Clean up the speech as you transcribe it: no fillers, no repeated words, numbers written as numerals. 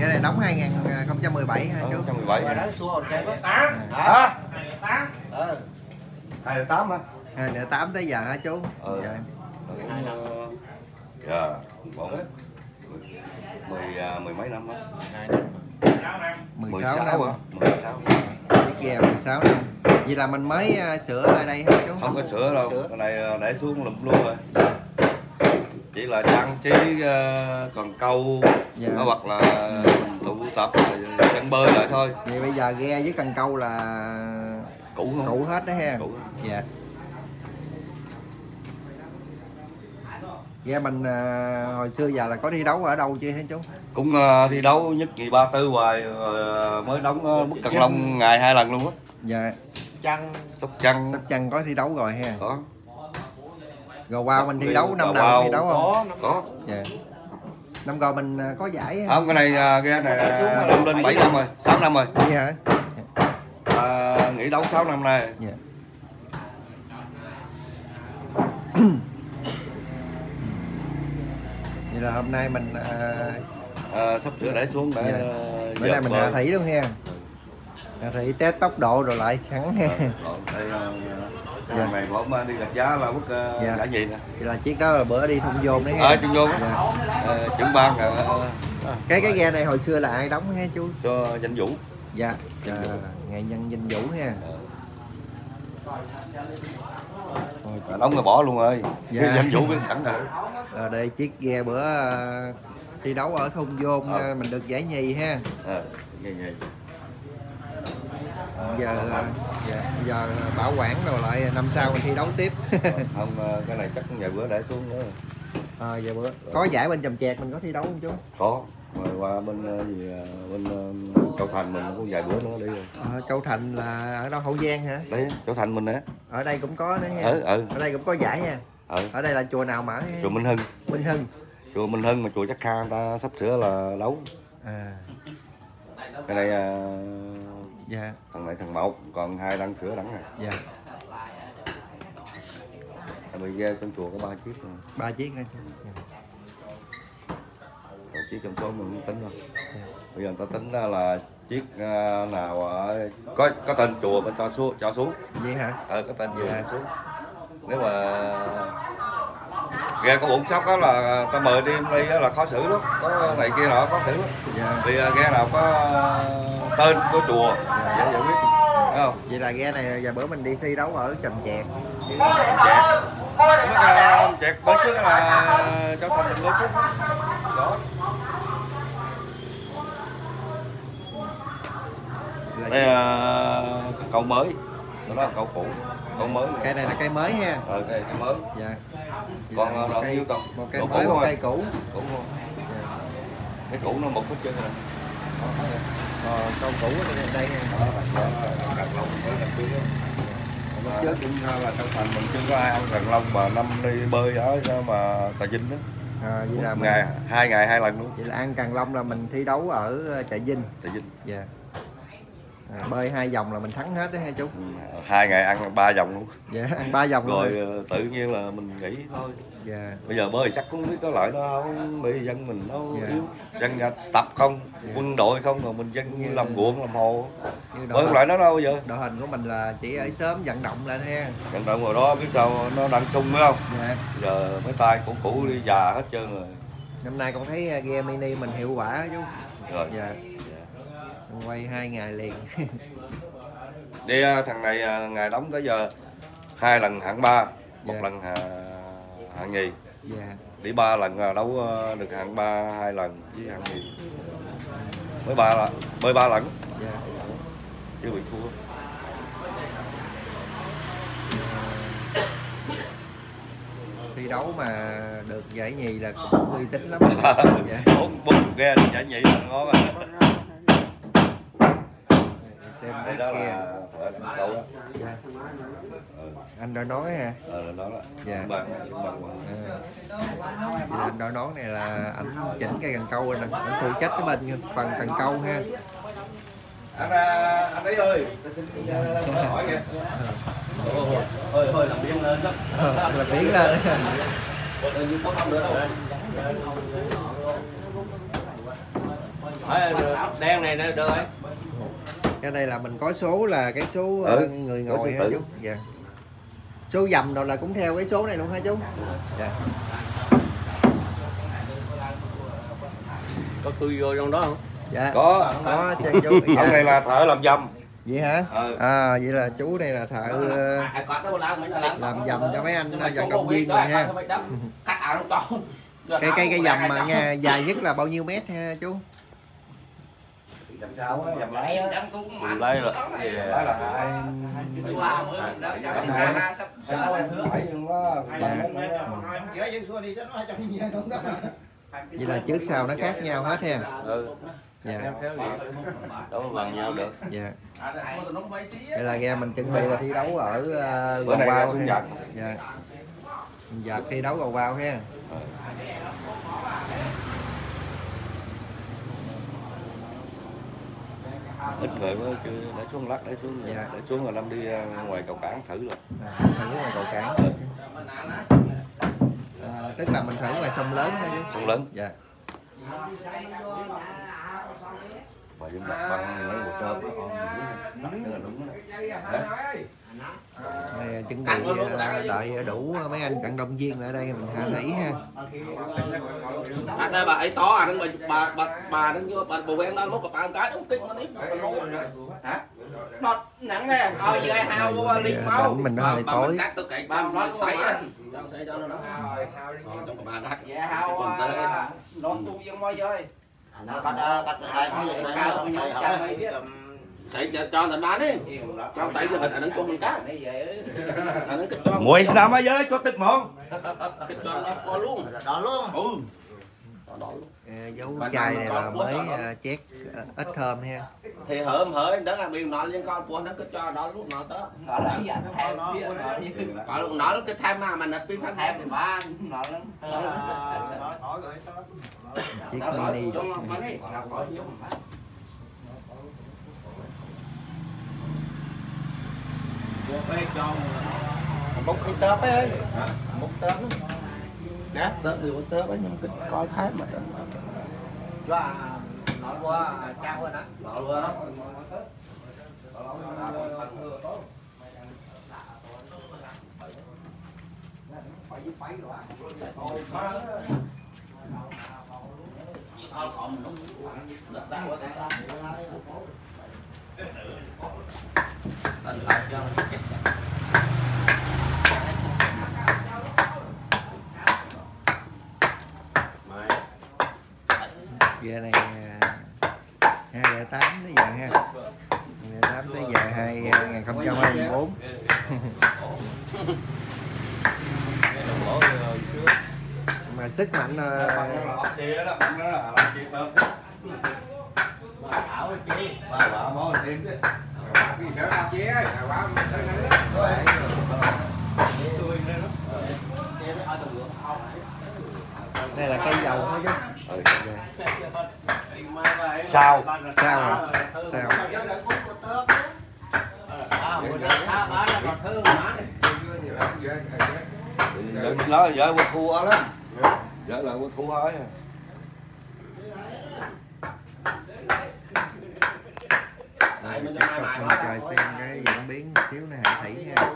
Cái này đóng 2017 hả chú? 2017. Đó xuống hồn cây bớt. Hả? 2008 hả? 2008 tới giờ hả chú? Dạ. Dạ. Mười mấy năm á. 16 năm. 16. Chiếc ghe 16 năm. Vậy là mình mới sửa lại đây hả chú? Không có sửa đâu. Cái này để xuống lụm luôn rồi. Chỉ là trang trí còn câu nó hoặc là mình tụ tập chân bơi lại thôi. Vậy bây giờ ghe với cần câu là cũ hết đó ha. Dạ. Ghe mình hồi xưa giờ là có thi đấu ở đâu chưa hả chú? Cũng thi đấu nhất nhì ba tư hoài mới đóng Bức Cần Long ngày 2 lần luôn á. Dạ. Sóc Trăng có thi đấu rồi ha. Có. Rồi qua mình thi đấu năm nào thi đấu không? Có. Dạ. Năm rồi mình có giải không? Cái này ghe này đông lên 7 năm rồi, 6 năm rồi. Vậy hả? Nghỉ đấu 6 năm nay. Dạ. Vậy là hôm nay mình sắp sửa để xuống để bữa nay mình hạ thủy luôn ha. Hạ thủy test tốc độ rồi lại sẵn ha. Đây này bữa mà đi gạch giá là bức cả gì nè. Vậy là chiếc đó là bữa đi thùng vôn đấy ha. Thùng vôn trưởng ban cái ghe này hồi xưa là ai đóng ha chú? Cho Danh Vũ. Dạ. Nghệ nhân Danh Vũ ha. Đóng rồi bỏ luôn rồi. Dạ. Danh Vũ biết sẵn rồi. Rồi đây chiếc ghe bữa thi đấu ở thôn vôn mình được giải nhì ha. Giờ bảo quản rồi lại năm sau mình thi đấu tiếp. Không, cái này chắc vài bữa để xuống nữa. Vài bữa. Có giải bên Trầm Chẹt mình có thi đấu không chú? Có. Rồi qua bên bên Châu Thành mình cũng vài bữa nữa đi rồi. Châu Thành là ở đâu, Hậu Giang hả? Đấy, Châu Thành mình nè. Ở đây cũng có nữa nha. Ở đây cũng có giải nha. Ở đây là chùa nào mở? Chùa Minh Hưng. Minh Hưng. Chùa Minh Hưng mà chùa Chắc Kha người ta sắp sửa là đấu. Cái này dạ. Thằng này thằng 1, còn 2 đang sửa đẳng rồi. Dạ. Bây giờ trong chùa có 3 chiếc rồi. 3 chiếc hả? Còn chiếc trong số mình không tính đâu. Bây giờ người ta tính ra là chiếc nào có tên chùa bên cho xuống. Vậy hả? Có tên chùa xuống. Nếu mà ghe có bụng sóc đó là ta mời đi là khó xử lắm, có này kia nọ khó xử lắm. Vì ghe nào có tên của chùa dễ giải quyết, thấy không? Vậy là ghe này giờ bữa mình đi thi đấu ở Trầm Chẹt. Chẹt bữa trước là Châu Thành mình bữa trước đó. Đây cầu mới, đó là cầu cũ, cầu mới. Cây này là cây mới ha. Cây mới. Dạ. Còn một cây mới, một cây cũ. Cũ không? Cái cũ nó một hết trơn rồi. Câu cũ ở đây nha. Cần Long mới làm trước đó. Trước cũng là Châu Thành mình chưa có ai ăn Cần Long mà năm đi bơi ở mà Trà Vinh đó. Vậy là ngày 2 lần luôn. Vậy là ăn Cần Long là mình thi đấu ở Trà Vinh. Trà Vinh. Dạ. Bơi 2 vòng là mình thắng hết đấy ha chú. 2 ngày ăn 3 vòng luôn. Dạ, ăn 3 vòng rồi tự nhiên là mình nghỉ thôi. Dạ. Bây giờ bơi chắc cũng không biết có lợi nó không, bởi vì dân mình nó yếu, dân tập không, quân đội không, mà mình dân như làm ruộng làm hồ, bơi không lại nó đâu bây giờ. Đội hình của mình là chỉ ở sớm vận động lên ha. Vận động rồi đó, biết sao nó đang sung phải không? Dạ. Giờ mấy tay cũ đi già hết trơn rồi. Năm nay con thấy ghe mini mình hiệu quả chú. Rồi. Dạ. Quay 2 ngày liền. Đi thằng này ngày đóng tới giờ 2 lần hạng 3, 1 lần hạng nhì. Dạ. Đi 3 lần đấu được hạng 3 2 lần với hạng nhì. Mới bơi 3 lần. Dạ. Chưa bị thua. Thi đấu mà được giải nhì là cũng uy tín lắm. Dạ. 4 ghe được giải nhì là ngon rồi. Xem đây đó kia. Là đâu đó. Dạ. Anh đã nói ha. Đó đó. Dạ. Vậy là anh đã nói này là anh chỉnh cây cần câu rồi nè, anh phụ trách cái bên phần cần câu ha. Anh ấy ơi, tôi xin hỏi kìa. Hơi làm biến lên đó. Làm biến lên đó. Có không nữa đâu. Đen này nó được ấy. Cái đây là mình có số là cái số người ngồi ha chú. Dạ. Số dầm đâu là cũng theo cái số này luôn hả chú? Dạ. Có tôi vô trong đó không? Dạ. Có chú. Dạ. Ông này là thợ làm dầm. Vậy hả? À vậy là chú này là thợ làm dầm cho mấy anh vận động viên rồi ha. Cái dầm mà nha, dài nhất là bao nhiêu mét ha chú? Dầm sao á, dầm lấy á. Dầm lấy rồi. Đó là vậy là trước sau nó khác nhau hết ha. Dạ. Đấu bằng nhau được. Dạ. Đây là ghe mình chuẩn bị là thi đấu ở bữa Gò này Vao xuống ha. giật. Dạ. Giật thi đấu Gò Vao ha. Ít người mới chưa để xuống lắc để xuống. Dạ. Để xuống rồi Lâm đi ngoài cầu cảng thử rồi. Thử ngoài cầu cảng. Tức là mình thử ngoài sông lớn thôi chứ. Sông lớn. Dạ. Và chúng ta bằng mấy một tơ đó là đúng đó. Đây, chuẩn bị đợi đủ mấy anh vận động viên ở đây mình hạ thủy ha. Đây bà ấy to à, bà đứng vô bà bù em đó lúc bà ăn cái đúng kích nó nít. Hả? Nó nặng nè, thôi giờ ai hao ly máu. Mình nó hơi tối. Cắt tôi cậy ba nó xoay á. Xoay cho nó. Trong bà cắt. Dạ hao. Nó tu viên môi rồi. Sậy cho thành bán đi. Cho sậy cho hình ảnh của mình cá. Mùi nào mà giới có tức món. Kích cho nó luôn. Đó luôn. Ừ. Dấu chai này là mới chét ít thơm ha. Thì hở đó là biên nó liên con của nó cứ cho đó lúc nào đó. Có lúc nó cái tham mà nó pin phát tham thì ba nó chiếc mini. Bốc cái tớp ấy. Bốc tớp. Nè, tớp thì bốc tớp ấy nhưng cái coi thái mà. Cho nói qua trao qua đó. Nói qua đó. Ghe này 2008 tới giờ ha. 2008 tới giờ 2024. Mà sức mạnh đây là cây dầu thôi chứ. Sao? Sao hả? Sao? Nó vợ quân thua lắm. Vợ là quân thua ấy. Trời xem cái diễn biến một xíu nó hạ thủy nha.